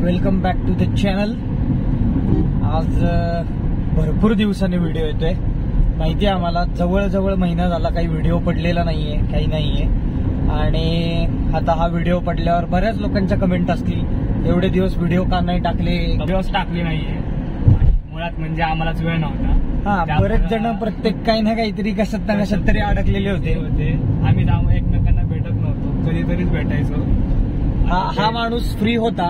Welcome back to the channel. आज भरपूर दिवसांनी व्हिडिओ येतोय। माहिती आहे आम्हाला जवळ महिना झाला काही व्हिडिओ पडलेला नाहीये, काही नाहीये। आणि आता हा व्हिडिओ पडल्यावर बऱ्याच लोकांच्या कमेंट असतील एवढे दिवस व्हिडिओ का नाही टाकले, व्हिडिओज टाकले नाहीये मुळात म्हणजे आम्हालाच वेळ नव्हता। हा, बरेच जण प्रत्येक काही ना काहीतरी कशात ना कशात तरी अडकलेले होते। आम्ही जाऊन एकमेकांना भेटत नव्हतो, कधीतरीच भेटायचो। हा माणूस फ्री होता,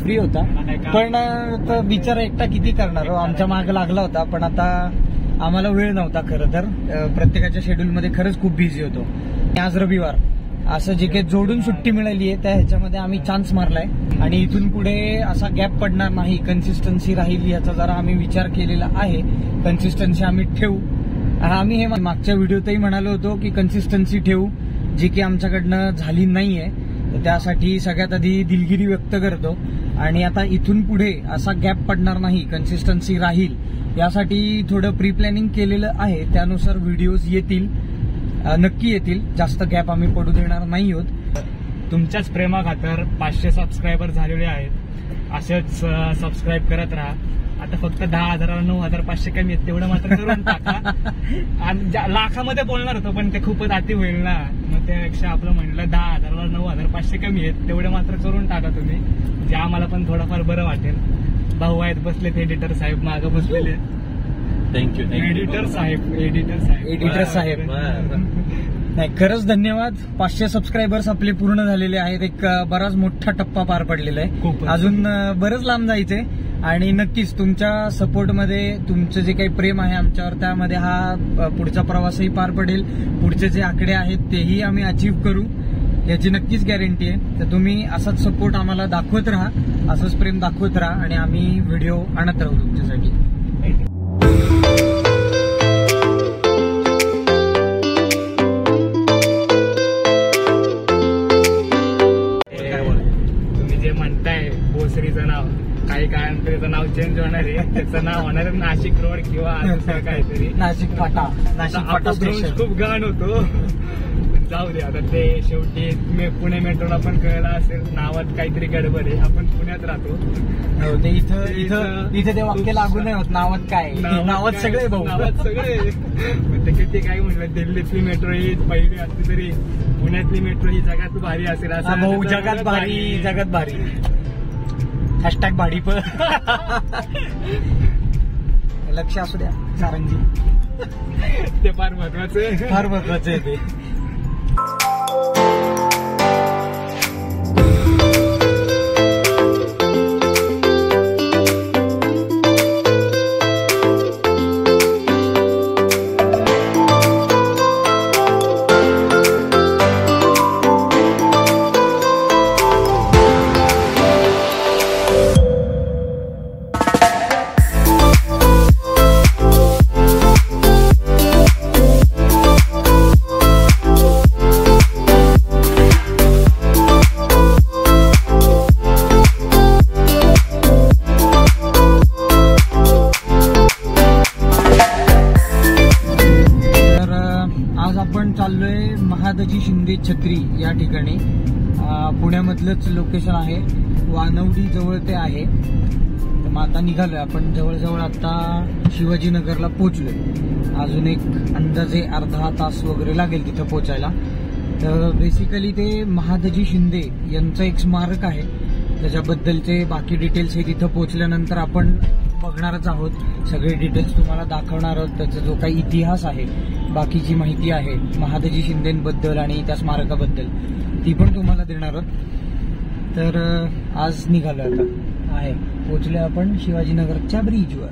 पण बिचारा एकटा किती करणार हो, आमच्या मागे लागला होता। पण आता आम्हाला वेळ नव्हता, खरं तर प्रत्येकाच्या शेड्यूल मध्ये खरंच खूप बिझी होतो। आज रविवार असं जे काही जोडून सुट्टी मिळाली आहे त्या ह्याच्यामध्ये आम्ही चान्स मारलाय आणि इथून पुढे असा गॅप पडणार नाही, कन्सिस्टन्सी राहील याचा जरा आम्ही विचार केलेला आहे। कन्सिस्टन्सी आम्ही ठेवू आणि आम्ही हे मागच्या व्हिडिओतही म्हणालो होतो की कन्सिस्टन्सी ठेवू, जी की आमच्याकडनं झाली नाहीये। त्यासाठी सगळ्यात आधी दिलगिरी व्यक्त करतो आणि आता इथून पुढे असा गॅप पडणार नाही, कन्सिस्टन्सी राहील यासाठी थोडं प्री प्लॅनिंग केलेलं आहे। त्यानुसार व्हिडिओज येतील, नक्की येतील, जास्त गॅप आम्ही पडू देणार नाही आहोत। तुमच्याच प्रेमाखातर 500 सबस्क्रायबर झालेले आहेत, असेच सबस्क्राईब करत राहा। आता फक्त 10,000 9,500 कमी आहेत, तेवढं मात्र करून टाका। आणि लाखामध्ये बोलणार होतो पण ते खूपच अति होईल ना, मग त्यापेक्षा आपलं म्हणलं 10,000 9,500 कमी आहेत, तेवढे मात्र करून टाका तुम्ही, जे आम्हाला पण थोडंफार बरं वाटेल। भाऊ आहेत बसले, ते एडिटर साहेब मागं बसलेले। थँक्यू एडिटर साहेब नाही, खरंच धन्यवाद। 500 सबस्क्रायबर्स आपले पूर्ण झालेले आहेत, एक बराच मोठा टप्पा पार पडलेला आहे। अजून बरंच लांब जायचंय आणि नक्कीच तुमच्या सपोर्टमध्ये तुमचं जे काही प्रेम आहे आमच्यावर, त्यामध्ये हा पुढचा प्रवासही पार पडेल। पुढचे जे आकडे आहेत तेही आम्ही अचीव्ह करू याची नक्कीच गॅरंटी आहे। तर तुम्ही असाच सपोर्ट आम्हाला दाखवत राहा, असंच प्रेम दाखवत राहा आणि आम्ही व्हिडिओ आणत राहू तुमच्यासाठी। तुम्ही जे म्हणताय भोसरीचं नाव, काही काळानंतर त्याचं नाव चेंज होणार आहे, त्याचं नाव होणार आहे नाशिक रोड किंवा काहीतरी नाशिक फाटा स्टेशन। खूप घाण होतो, जाऊ दे आता। ते शेवटी पुणे मेट्रोला पण कळलं असेल नावात काहीतरी गडबड आहे, आपण पुण्यात राहतो। ते इथे ते वाक्य लागू नाही होत, नावात काय, नावात सगळे भाऊ, नावात सगळे। ते किती काय म्हणलं, दिल्लीतली मेट्रो ही पहिली असली तरी पुण्यातली मेट्रो ही जगात भारी असेल असं भाऊ, जगात भारी हॅशटॅग भाडी पण लक्ष असू द्या सारंगी, ते फार महत्वाचं आहे ते। चाललोय महादजी शिंदे छत्री या ठिकाणी, पुण्यामधलंच लोकेशन आहे, वानवडी जवळ ते आहे। तर मग आता निघालोय आपण, जवळजवळ आता शिवाजीनगरला पोहोचलोय। अजून एक अंदाजे अर्धा तास वगैरे लागेल तिथं पोहोचायला। तर बेसिकली ते महादजी शिंदे यांचं एक स्मारक आहे, त्याच्याबद्दलचे बाकी डिटेल्स हे तिथं पोहोचल्यानंतर आपण बघणारच आहोत। सगळे डिटेल्स तुम्हाला दाखवणार आहोत, त्याचा जो काही इतिहास आहे, बाकीची माहिती आहे महादजी शिंदेबद्दल आणि त्या स्मारकाबद्दल, ती पण तुम्हाला देणार आहोत। तर आज निघालो आता आहे, पोहोचले आपण शिवाजीनगरच्या ब्रिजवर।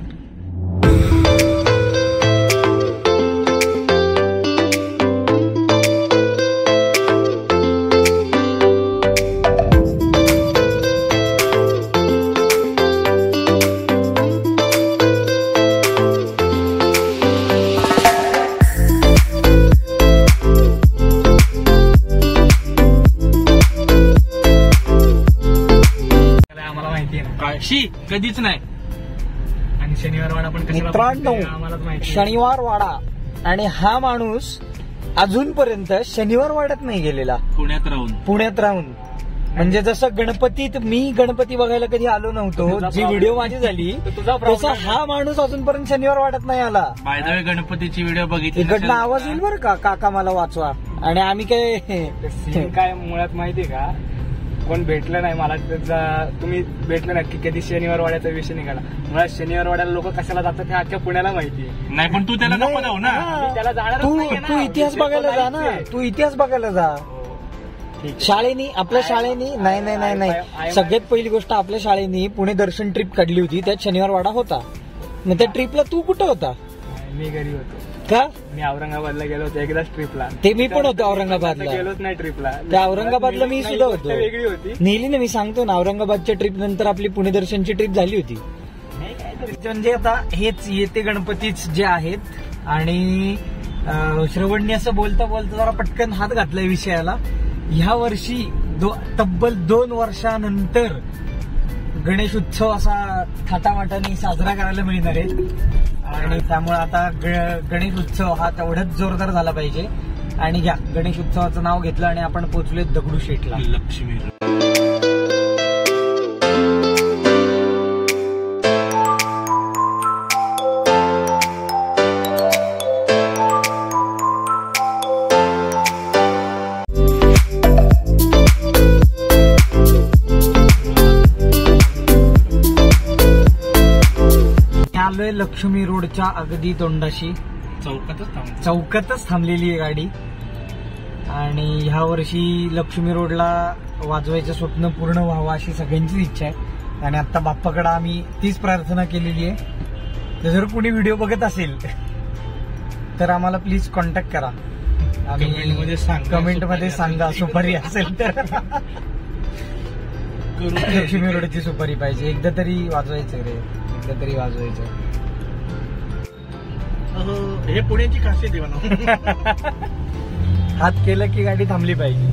कधीच नाही। आणि शनिवार वाडा पण मित्रांनो, शनिवार वाडा, आणि हा माणूस अजूनपर्यंत शनिवार वाड्यात नाही गेलेला, पुण्यात राहून। म्हणजे जसं गणपतीत मी गणपती बघायला कधी आलो नव्हतो, जी व्हिडिओ माझी झाली तसा हा माणूस अजूनपर्यंत शनिवार वाटत नाही आला. बाय द वे गणपतीची व्हिडिओ बघितली, इकडनं आवाज येईल बरं का, काका मला वाचवा. आणि आम्ही काय मुळात माहितीये का, कोण भेटलं नाही मला, तुम्ही भेटलं नक्की कधी शनिवार वाड्याचा विषय निघाला. मुळात शनिवार वाड्याला लोक कशाला जातात हे अख्ख्या पुण्याला माहिती नाही, पण तू त्याला नको जाऊ ना, त्याला जाणार. तू इतिहास बघायला जा ना, तू इतिहास बघायला जा. शाळेनी, आपल्या शाळेनी नाही सगळ्यात पहिली गोष्ट, आपल्या शाळेनी पुणे दर्शन ट्रिप काढली होती, त्यात शनिवार वाडा होता. मग त्या ट्रिपला तू कुठं होता? मी घरी होतो. का? मी औरंगाबादला गेलो होतो एकदाच ट्रिपला. ते मी पण होतो औरंगाबादला, गेलोच नाही ट्रिपला. त्या औरंगाबादला मी सुद्धा होतो. वेगळी होती, नेली ना, मी सांगतो ना, औरंगाबादच्या ट्रिप नंतर आपली पुणे दर्शनची ट्रिप झाली होती. म्हणजे आता हेच येते गणपतीच जे आहेत. आणि श्रवणनी असं बोलता बोलता जरा पटकन हात घातलाय विषयाला. ह्या वर्षी तब्बल 2 वर्षानंतर गणेश उत्सव असा थाटामाटाने साजरा करायला मिळणार आहे. आणि त्यामुळे आता गणेश उत्सव हा तेवढाच जोरदार झाला पाहिजे. आणि घ्या, गणेश उत्सवाचं नाव घेतलं आणि आपण पोहोचलोय दगडूशेठला. लक्ष्मी आलोय लक्ष्मी रोडच्या अगदी तोंडाशी, चौकातच थांबलेली आहे गाडी. आणि ह्या वर्षी लक्ष्मी रोडला वाजवायचं स्वप्न पूर्ण व्हावं अशी सगळ्यांचीच इच्छा आहे. आणि आता बाप्पाकडे आम्ही तीच प्रार्थना केलेली आहे. तर जर कुणी व्हिडिओ बघत असेल तर आम्हाला प्लीज कॉन्टॅक्ट करा. कमेंटमध्ये सांगा सुपारी असेल तर. लक्ष्मी रोडची सुपारी पाहिजे, एकदा तरी वाजवायचं रे, एकदा तरी वाजवायचं. हे पुण्याची खासियत आहे म्हणा. हात केलं की गाडी थांबली पाहिजे.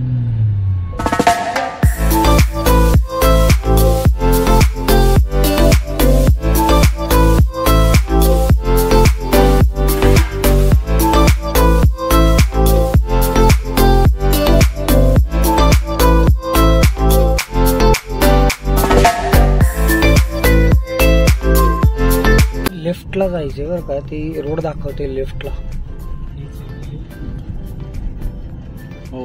लेफ्टला जायचे बरं का, ती रोड दाखवते लेफ्टला. हो,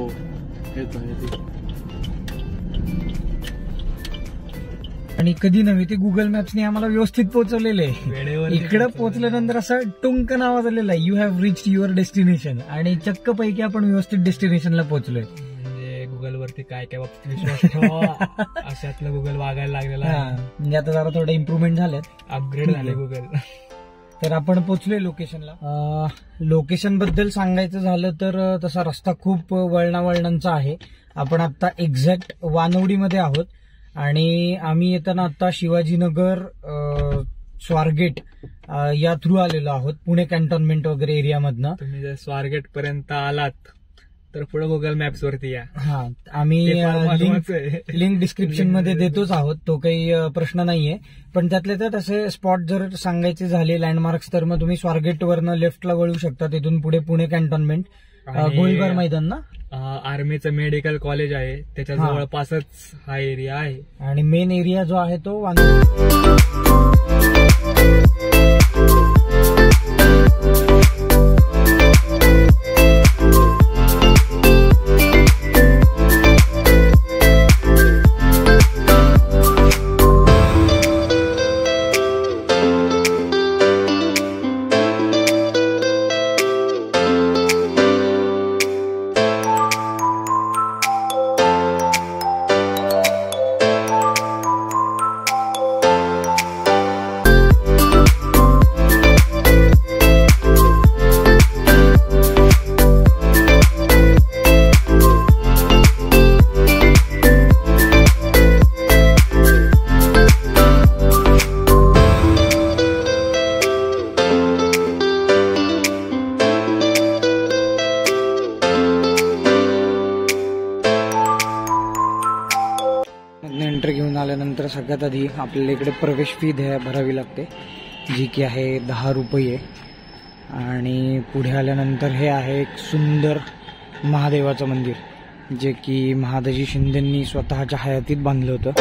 आणि कधी नव्हे ते गुगल मॅप्सने आम्हाला व्यवस्थित पोहोचवलेलं आहे. इकडे पोहोचल्यानंतर असं टुंक नाव आलेलं आहे, you have reached your destination. आणि चक्क पैकी आपण व्यवस्थित डेस्टिनेशनला पोहोचलोय. गुगल वरती काय काय बाबतीत विश्वास ठेवा अशातलं गुगल वागायला लागलेला आहे. म्हणजे आता जरा थोडं इम्प्रुव्हमेंट झालेत, अपग्रेड झाले गुगल. तर आपण पोहोचलोय लोकेशनला. लोकेशन बद्दल सांगायचं झालं तर तसा रस्ता खूप वळणावळणांचा आहे. आपण आता एक्झॅक्ट वानवडीमध्ये आहोत. आणि आम्ही येताना आता शिवाजीनगर, स्वारगेट या थ्रू आलेलो आहोत, पुणे कॅन्टोन्मेंट वगैरे एरियामधनं. तुम्ही जर स्वारगेट पर्यंत आलात तर पुढे गुगल मॅप्स वरती या. हा, आम्ही लिंक डिस्क्रिप्शन मध्ये देतोच आहोत, तो काही प्रश्न नाहीये. पण त्यातल्या त्यात असे स्पॉट जर सांगायचे झाले, लँडमार्क्स, तर मग तुम्ही स्वारगेट वरनं लेफ्टला वळू शकता. तिथून पुढे पुणे कॅन्टोन्मेंट, गोळीबार मैदान ना, आर्मीचं मेडिकल कॉलेज आहे त्याच्या जवळपासच हा एरिया आहे. आणि मेन एरिया जो आहे तो एंट्री घेऊन आल्यानंतर सगळ्यात आधी आपल्याला इकडे प्रवेश फी भरावी लागते, जी की आहे 10 रुपये. आणि पुढे आल्यानंतर हे आहे एक सुंदर महादेवाचं मंदिर. जे की महादजी शिंदेंनी स्वतःच्या हयातीत बांधलं होतं.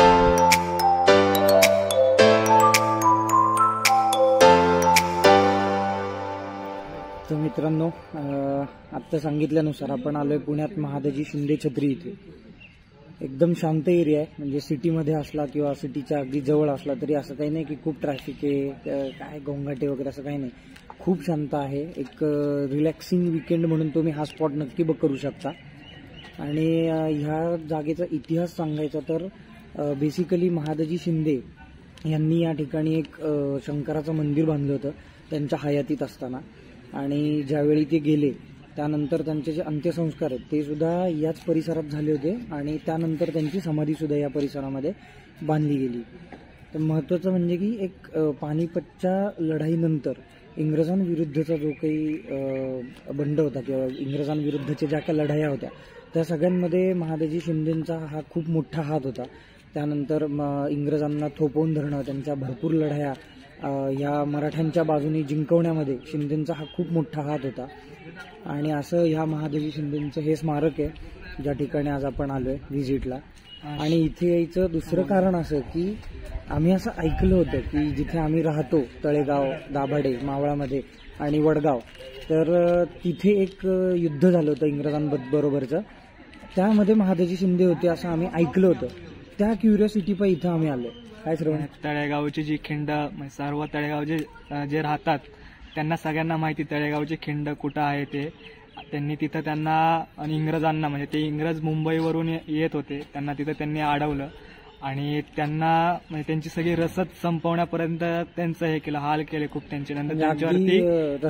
तर मित्रांनो, आत्ता सांगितल्यानुसार आपण आलोय पुण्यात महादजी शिंदे छत्री इथे. एकदम शांत एरिया आहे, म्हणजे सिटीमध्ये असला किंवा सिटीच्या अगदी जवळ असला तरी असं काही नाही की खूप ट्रॅफिक आहे, काय गोंगाटे वगैरे असं काही नाही. खूप शांत आहे. एक रिलॅक्सिंग वीकेंड म्हणून तुम्ही हा स्पॉट नक्की बुक करू शकता. आणि ह्या जागेचा इतिहास सांगायचा तर बेसिकली महादजी शिंदे यांनी या ठिकाणी एक शंकराचं मंदिर बांधलं होतं त्यांच्या हयातीत असताना. आणि ज्यावेळी ते गेले त्यानंतर त्यांचे जे अंत्यसंस्कार आहेत ते सुद्धा याच परिसरात झाले होते आणि त्यानंतर त्यांची समाधी सुद्धा या परिसरामध्ये बांधली गेली. तर महत्त्वाचं म्हणजे की एक पानिपतच्या लढाईनंतर इंग्रजांविरुद्धचा जो काही बंड होता किंवा इंग्रजांविरुद्धच्या ज्या काही लढाया होत्या त्या सगळ्यांमध्ये महादजी शिंदेंचा हा खूप मोठा हात होता. त्यानंतर इंग्रजांना थोपवून धरणं, त्यांच्या भरपूर लढाया ह्या मराठ्यांच्या बाजूने जिंकवण्यामध्ये शिंदेंचा हा खूप मोठा हात होता. आणि असं ह्या महादजी शिंदेंचं हे स्मारक आहे ज्या ठिकाणी आज आपण आलोय व्हिजिटला. आणि इथे यायचं दुसरं कारण असं की आम्ही असं ऐकलं होतं की जिथे आम्ही राहतो तळेगाव, दाभाडे, मावळामध्ये आणि वडगाव, तर तिथे एक युद्ध झालं होतं इंग्रजांबरोबरचं. त्यामध्ये महादजी शिंदे होते असं आम्ही ऐकलं होतं. त्या क्युरियोसिटी पण इथं आम्ही आलोय. काय श्रवण? तळेगावची जी खिंड, सर्व तळेगाव जे राहतात त्यांना सगळ्यांना माहिती तळेगावची खिंड कुठं आहे ते. त्यांनी तिथं त्यांना आणि इंग्रजांना, म्हणजे ते इंग्रज मुंबईवरून येत होते, त्यांना तिथं त्यांनी अडवलं आणि त्यांना म्हणजे त्यांची सगळी रसद संपवण्यापर्यंत त्यांचं हे केलं, हाल केले खूप त्यांचे. नंतर त्यांच्यावरती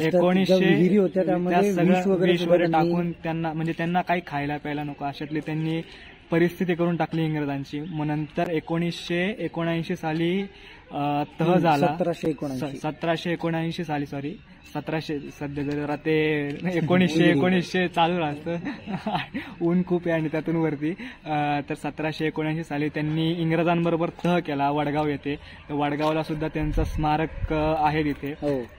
1900 सगळं विष वगैरे टाकून त्यांना, म्हणजे त्यांना काही खायला प्यायला नको अशातली त्यांनी परिस्थिती करून टाकली इंग्रजांची. मग नंतर 1979 साली तह झाला. 1779 साली, सॉरी 1700, सध्या जरा ते 1919 चालू राहतं ऊन खूप आहे आणि त्यातून वरती. तर 1779 साली त्यांनी इंग्रजांबरोबर तह केला वडगाव येथे. तर वडगावला सुद्धा त्यांचं स्मारक आहे तिथे.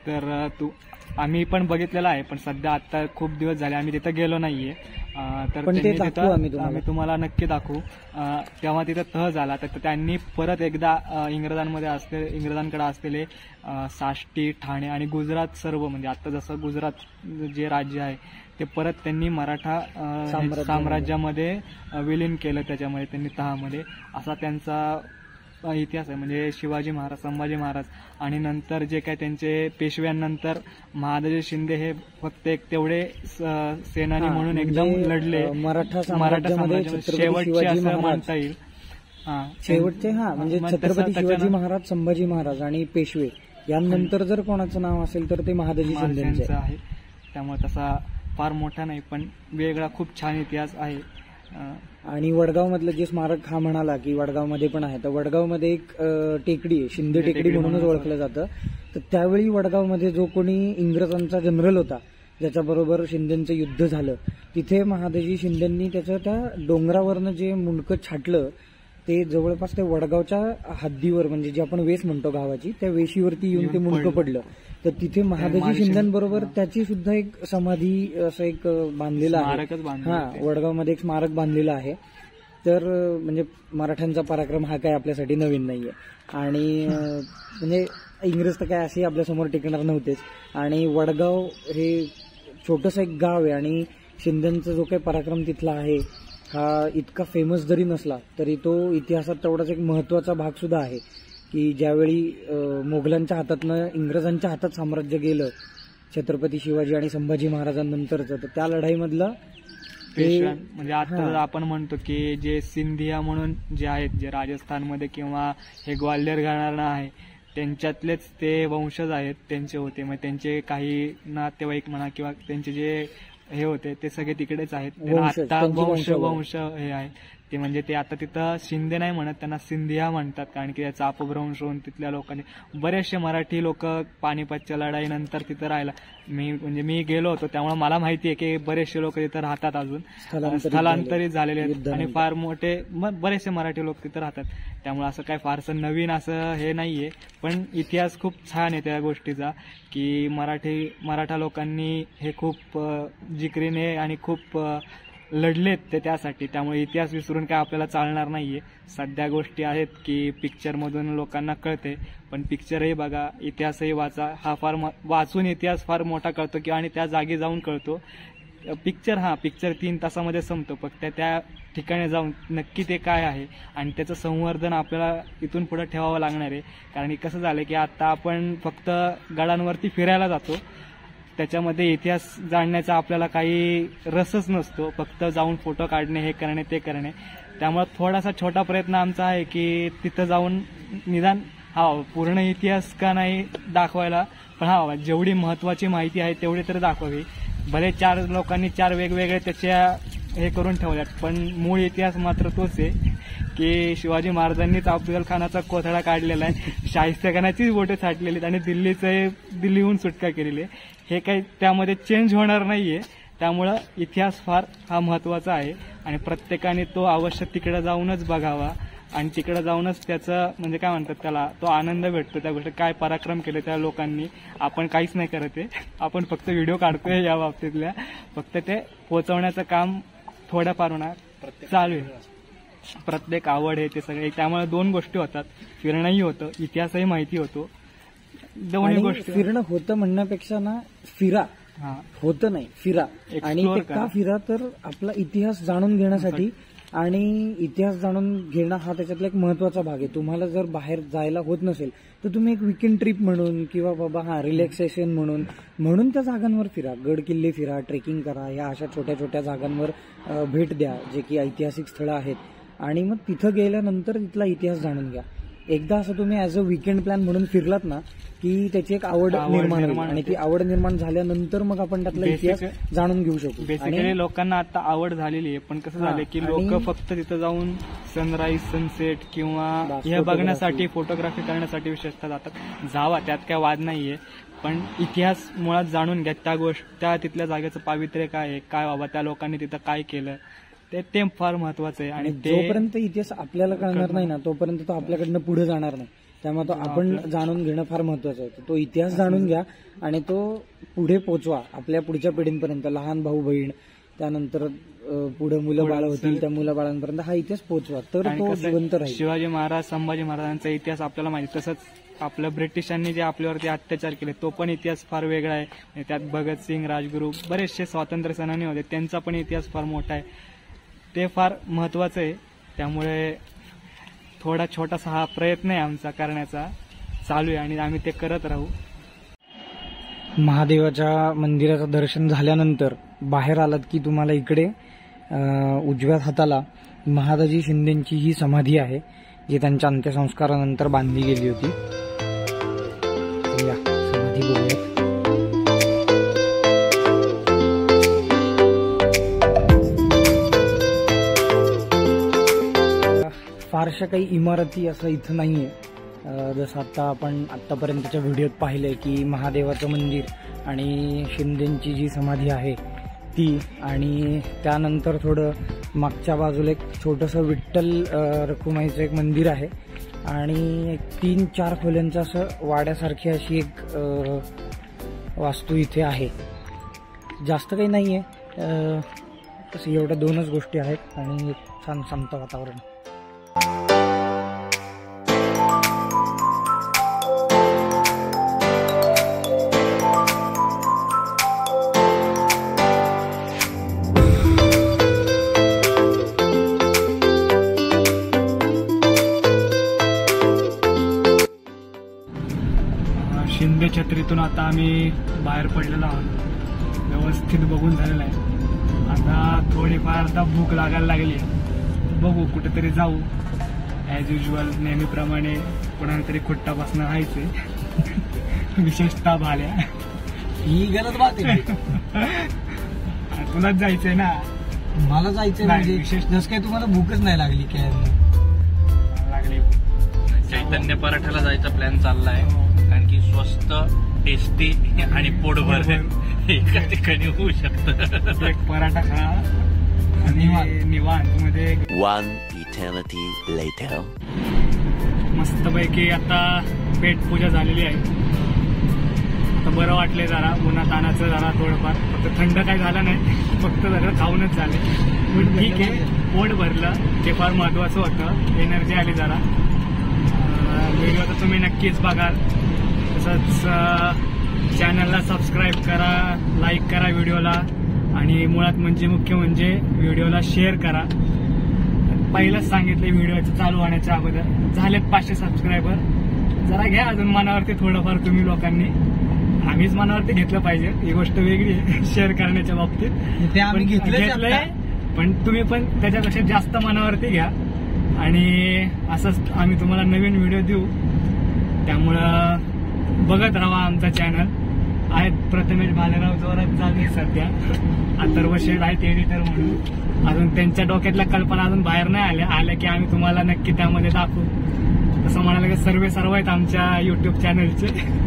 तर आम्ही पण बघितलेलं आहे, पण सध्या आता खूप दिवस झाले आम्ही तिथं गेलो नाहीये. तर आम्ही तुम्हाला नक्की दाखवू. तेव्हा तिथं तह झाला, तर त्यांनी परत एकदा इंग्रजांकडे असलेले साष्टी, ठाणे आणि गुजरात सर्व, म्हणजे आता जसं गुजरात जे राज्य आहे ते परत त्यांनी मराठा साम्राज्यामध्ये विलीन केलं. त्याच्यामध्ये त्यांनी तहामध्ये असा त्यांचा इतिहास आहे. म्हणजे शिवाजी महाराज, संभाजी महाराज आणि नंतर जे काय त्यांचे पेशव्यांनंतर महादजी शिंदे हे फक्त एक तेवढे सेनानी म्हणून एकदम लढले मराठा साम्राज्यामध्ये शेवटचे असं म्हणता येईल. शेवटचे म्हणजे छत्रपती शिवाजी महाराज, संभाजी महाराज आणि पेशवे यानंतर जर कोणाचं नाव असेल तर ते महादजी शिंदेंचं आहे. त्यामुळे तसा फार मोठा नाही पण वेगळा खूप छान इतिहास आहे. आणि वडगाव मधलं जे स्मारक हा म्हणाला की वडगाव मध्ये पण आहे, तर वडगाव मध्ये एक टेकडी आहे, शिंदे टेकडी म्हणूनच ओळखलं जातं. तर त्यावेळी वडगाव मध्ये जो कोणी इंग्रजांचा जनरल होता ज्याच्याबरोबर शिंदेचं युद्ध झालं, तिथे महादजी शिंदेंनी त्याचं त्या डोंगरावरनं जे मुंडकं छाटलं ते जवळपास ते वडगावच्या हद्दीवर, म्हणजे जे आपण वेस म्हणतो गावाची, त्या वेशीवरती येऊन ते मुंडकं पडलं. तर तिथे महादजी शिंदेबरोबर त्याची सुद्धा एक समाधी असं एक बांधलेलं आहे. वडगावमध्ये एक स्मारक बांधलेलं आहे. तर म्हणजे मराठ्यांचा पराक्रम हा काय आपल्यासाठी नवीन नाहीये. आणि म्हणजे इंग्रज तर काय असे आपल्यासमोर टिकणार नव्हतेच. आणि वडगाव हे छोटंसं एक गाव आहे आणि शिंदेचा जो काही पराक्रम तिथला आहे हा इतका फेमस जरी नसला तरी तो इतिहासात तेवढाच एक महत्वाचा भाग सुद्धा आहे की ज्यावेळी मोगलांच्या हातातनं इंग्रजांच्या हातात साम्राज्य गेलं छत्रपती शिवाजी आणि संभाजी महाराजांनंतरचं, तर त्या लढाईमधलं म्हणजे आता आपण म्हणतो की जे सिंधिया म्हणून जे आहेत, जे राजस्थानमध्ये किंवा हे ग्वाल्हेर घराणं आहे त्यांच्यातलेच ते वंशज आहेत, त्यांचे होते. मग त्यांचे काही नातेवाईक म्हणा किंवा त्यांचे जे हे होते ते सगळे तिकडेच आहेत. आता वंश हे आहे ते, म्हणजे ते आता तिथं शिंदे नाही म्हणत, त्यांना सिंधिया म्हणतात, कारण की त्याचा अपभ्रंश होऊन तिथल्या लोकांनी बरेचसे मराठी लोक पानिपतच्या लढाईनंतर तिथं राहिला. मी गेलो होतो त्यामुळे मला माहिती आहे की बरेचसे लोक तिथं राहतात, अजून स्थलांतरित झालेले आहेत आणि फार मोठे बरेचसे मराठी लोक तिथं राहतात. त्यामुळे असं काय फारसं नवीन असं हे नाहीये, पण इतिहास खूप छान आहे त्या गोष्टीचा की मराठा लोकांनी हे खूप जिकरीने आणि खूप लढलेत ते त्यासाठी, त्यामुळे इतिहास विसरून काय आपल्याला चालणार नाहीये. सध्या गोष्टी आहेत की पिक्चरमधून लोकांना कळते, पण पिक्चरही बघा, इतिहासही वाचा. हा फार वाचून इतिहास फार मोठा कळतो किंवा आणि त्या जागी जाऊन कळतो. पिक्चर 3 तासामध्ये संपतो, फक्त त्या ठिकाणी जाऊन नक्की ते काय आहे आणि त्याचं संवर्धन आपल्याला इथून पुढे ठेवावं लागणार आहे. कारण कसं झालं की आता आपण फक्त गडांवरती फिरायला जातो, त्याच्यामध्ये इतिहास जाणण्याचा आपल्याला काही रसच नसतो, फक्त जाऊन फोटो काढणे, हे करणे ते करणे. त्यामुळे थोडासा छोटा प्रयत्न आमचा आहे की तिथं जाऊन निदान पूर्ण इतिहास का नाही दाखवायला, पण जेवढी महत्वाची माहिती आहे तेवढी तर दाखवावी. भले 4 लोकांनी 4 वेगवेगळे त्याच्या हे करून ठेवल्यात, पण मूळ इतिहास मात्र तोच आहे की शिवाजी महाराजांनीच अफजल खानाचा कोथळा काढलेला आहे, शाहिस्तेखानाचीच बोटे छाटलेली आणि दिल्लीहून सुटका केलेली आहे. हे काही त्यामध्ये चेंज होणार नाहीये. त्यामुळं इतिहास फार हा महत्वाचा आहे आणि प्रत्येकाने तो अवश्य तिकडे जाऊनच बघावा आणि तिकडे जाऊनच त्याचं म्हणजे काय म्हणतात त्याला, तो आनंद भेटतो त्या गोष्टी. काय पराक्रम केले त्या लोकांनी, आपण काहीच नाही करत आहे, आपण फक्त व्हिडिओ काढतोय या बाबतीतल्या, फक्त ते पोहोचवण्याचं काम थोडंफार होणार चालू आहे. प्रत्येक आवड आहे ते सगळे, त्यामुळे 2 गोष्टी होतात, फिरणंही होतं, इतिहासही माहिती होतो. दोन्ही गोष्टी. फिरणं होतं म्हणण्यापेक्षा ना फिरा, होतं नाही फिरा. आणि ते का फिरा तर आपला इतिहास जाणून घेण्यासाठी, आणि इतिहास जाणून घेणं हा त्याच्यातला एक महत्वाचा भाग आहे. तुम्हाला जर बाहेर जायला होत नसेल तर तुम्ही एक वीकेंड ट्रिप म्हणून किंवा बाबा रिलॅक्सेशन म्हणून त्या जागांवर फिरा, गड किल्ले फिरा, ट्रेकिंग करा, या अशा छोट्या छोट्या जागांवर भेट द्या जे की ऐतिहासिक स्थळं आहेत. आणि मग तिथं गेल्यानंतर तिथला इतिहास जाणून घ्या. एकदा असं तुम्ही ॲज अ वीकेंड प्लॅन म्हणून फिरलात ना की त्याची एक आवड निर्माण होईल, आणि ती आवड निर्माण झाल्यानंतर मग आपण त्यातला इतिहास जाणून घेऊ शकू. बेसिकली लोकांना आता आवड झालेली आहे, पण कसं झालं की लोक फक्त तिथं जाऊन सनराईज, सनसेट किंवा हे बघण्यासाठी, फोटोग्राफी करण्यासाठी विशेषतः जातात. जावा, त्यात काय वाद नाहीये, पण इतिहास मुळात जाणून घ्या. त्या तिथल्या जागेचं पावित्र्य काय आहे, काय बाबा त्या लोकांनी तिथं काय केलं, ते फार महत्वाचं आहे. आणि जोपर्यंत इतिहास आपल्याला कळणार नाही ना तोपर्यंत तो आपल्याकडनं पुढे जाणार नाही. त्यामुळे तो आपण जाणून घेणं फार महत्वाचं आहे. तो इतिहास जाणून घ्या आणि तो पुढे पोचवा आपल्या पुढच्या पिढींपर्यंत. लहान भाऊ बहीण, त्यानंतर पुढे मुलं बाळ होतील, त्या मुलं बाळांपर्यंत हा इतिहास पोचवा, तर तो जिवंत राहील. शिवाजी महाराज, संभाजी महाराजांचा इतिहास आपल्याला माहिती, तसंच आपल्या ब्रिटिशांनी जे आपल्यावरती अत्याचार केले तो पण इतिहास फार वेगळा आहे. त्यात भगतसिंग, राजगुरू, बरेचसे स्वातंत्र्य सेनानी होते, त्यांचा पण इतिहास फार मोठा आहे. ते फार महत्वाचं आहे. त्यामुळे थोडा छोटासा हा प्रयत्न आहे आमचा करण्याचा, चालू आहे आणि आम्ही ते करत राहू. महादेवाच्या मंदिराचं दर्शन झाल्यानंतर बाहेर आलात की तुम्हाला इकडे उजव्या हाताला महादाजी शिंदेची ही समाधी आहे, जी त्यांच्या अंत्यसंस्कारानंतर बांधली गेली होती. या समाधी बघूयात. फारशा काही इमारती असं इथं नाहीये. जसं आता आपण आतापर्यंतच्या व्हिडिओत पाहिलंय की महादेवाचं मंदिर आणि शिंदेची जी समाधी आहे ती, आणि त्यानंतर थोडं मागच्या बाजूला एक छोटंसं विठ्ठल रखुमाईचं एक मंदिर आहे, आणि 3-4 खोल्यांचं असं वाड्यासारखी अशी एक वास्तू इथे आहे. जास्त काही नाहीये, तसं एवढ्या 2च गोष्टी आहेत आणि छान शांत वातावरण. शिंदे छत्रीतून आता आम्ही बाहेर पडलेलो आहोत, व्यवस्थित बघून झालेलं आहे. आता थोडीफार आता भूक लागायला लागली आहे, बघू कुठेतरी जाऊ. ॲज युजल नेहमीप्रमाणे कोणाला तरी खुट्टापासून राहायचंय, विशेषतः भाल्या. ही गलत बात आहे. तुलाच जायचंय ना? मला जायचंय म्हणजे विशेष जसं काही तुम्हाला भूकच नाही लागली काय? लागली. चैतन्य पराठ्याला जायचा प्लॅन चाललाय, कारण की स्वस्त, टेस्टी आणि पोटभर एका ठिकाणी होऊ शकतं. एक पराठा खा आणि निवांत मध्ये. 1 eternity later. मस्तपैकी आता पेटपूजा झालेली आहे. आता बरं वाटलंय जरा, उन्हातानाचं जरा थोडंफार, फक्त थंड काही झालं नाही, फक्त सगळं खाऊनच झालं. पण ठीक आहे, पोट भरलं ते फार महत्वाचं होतं, एनर्जी आली जरा. व्हिडिओ तर तुम्ही नक्कीच बघाल. तसंच चॅनलला सबस्क्राईब करा, लाईक करा व्हिडिओला, आणि मुळात म्हणजे मुख्य म्हणजे व्हिडिओला शेअर करा. पहिलंच सांगितलं व्हिडिओचं चालू होण्याच्या अगोदर झालेत 500 सबस्क्रायबर. जरा घ्या अजून मनावरती थोडंफार तुम्ही लोकांनी. आम्हीच मनावरती घेतलं पाहिजे, ही गोष्ट वेगळी आहे शेअर करण्याच्या बाबतीत. ते आम्ही घेतलंय, पण तुम्ही पण त्याच्यापेक्षा जास्त मनावरती घ्या. आणि असंच आम्ही तुम्हाला नवीन व्हिडिओ देऊ. त्यामुळं बघत राहा आमचा चॅनल. आहेत प्रथमेश भालेराव जोरात चालू आहे सध्या. अथर्व शेठ आहेत एडिटर म्हणून. अजून त्यांच्या डोक्यातल्या कल्पना अजून बाहेर नाही आल्या की आम्ही तुम्हाला नक्की त्यामध्ये दाखवू. तसं म्हणायला की सर्व आहेत आमच्या युट्यूब चॅनलचे.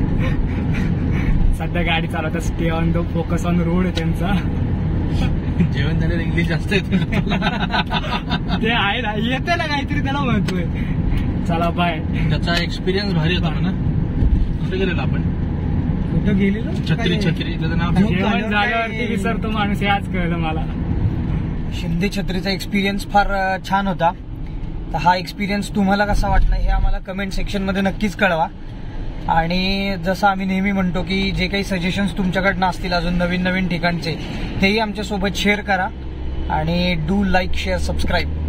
सध्या गाडी चालवतात, stay on the focus on road त्यांचा. जेवण झालं इंग्लिश जास्त येते ते आहे ना, येते ना काहीतरी त्याला म्हणतोय. चला बाय. त्याचा एक्सपिरियन्स भारी होता म्हणा. कुठे गेलेलो आपण? कुठं गेलेलो? छत्री त्याचं नाव जेवण झाल्यावरती विसरतो माणूस, हे आज कळलं मला. शिंदे छत्रीचा एक्सपिरियन्स फार छान होता. तर हा एक्सपिरियन्स तुम्हाला कसा वाटला हे आम्हाला कमेंट सेक्शन मध्ये नक्कीच कळवा. आणि जसं आम्ही नेहमी म्हणतो की जे काही सजेशन्स तुमच्याकडनं असतील अजून नवीन नवीन ठिकाणचे, तेही आमच्यासोबत शेअर करा. आणि डू लाईक, शेअर, सबस्क्राईब.